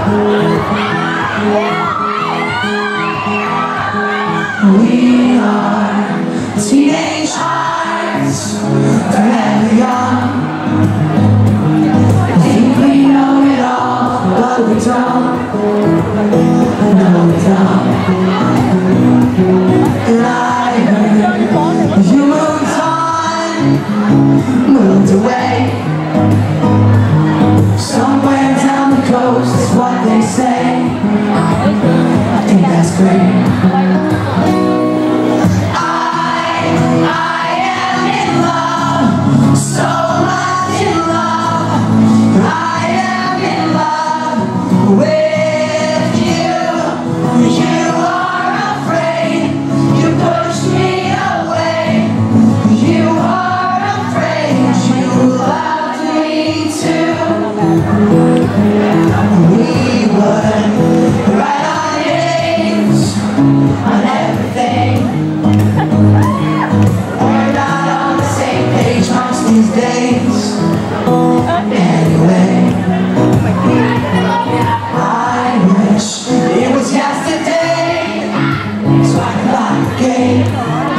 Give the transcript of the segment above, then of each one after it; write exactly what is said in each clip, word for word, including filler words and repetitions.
We are teenage hearts, forever young. Think we know it all, but we don't. No, we don't. And I heard you moved on, moved away. Somewhere down the coast is what they say. I think that's great. These days, anyway, I wish it was yesterday, so I could lock the gate,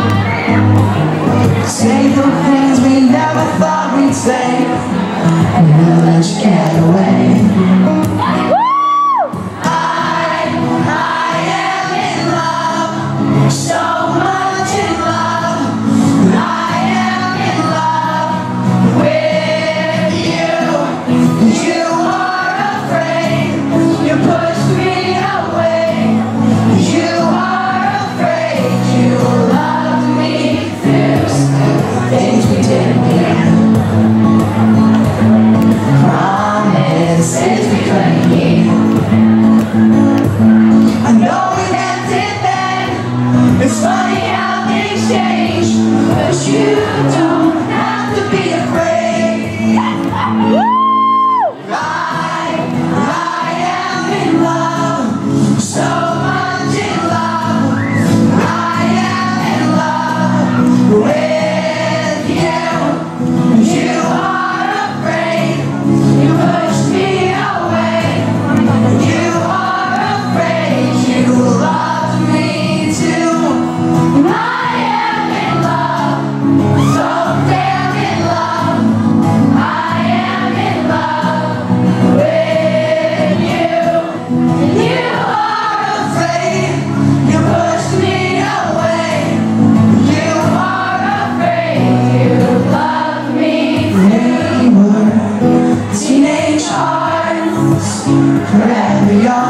say the things we never thought we'd say, and never let you get away. I, I am in love, so much in love. I am in love with you. You are afraid, you push me away. You are afraid, you loved me through things we didn't mean, promises we couldn't keep. I know we meant it then, it's funny how things change, but you don't have to be afraid. I, I am in love, so much in love. I am in love with you. You are afraid, you pushed me away. You are afraid, you loved me too. I am in love, so damn in love. I am in love with you. You are afraid, you pushed me away. You are afraid, you loved me through. We were teenage hearts, forever young.